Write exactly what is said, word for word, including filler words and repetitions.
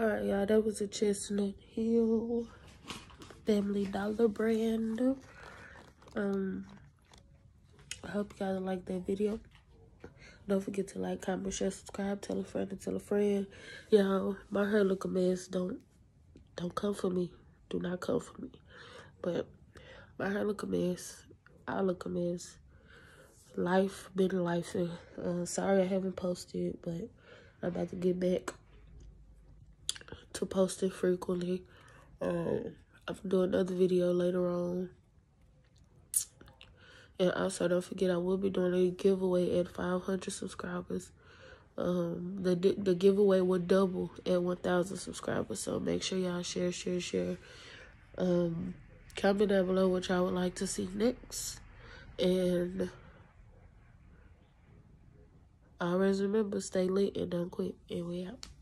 Alright, y'all, that was a Chestnut Hill Family Dollar brand. Um, I hope you guys like that video. Don't forget to like, comment, share, subscribe, tell a friend and tell a friend. Y'all, my hair look a mess. Don't don't come for me. Do not come for me. But my hair look a mess. I look a mess. Life been life. Uh, sorry I haven't posted, but I'm about to get back to posting frequently. Um, I'm gonna do another video later on. And also, don't forget, I will be doing a giveaway at five hundred subscribers. Um, the the giveaway will double at one thousand subscribers. So make sure y'all share, share, share. Um, comment down below what y'all would like to see next. And always remember, stay lit and don't quit. And we out.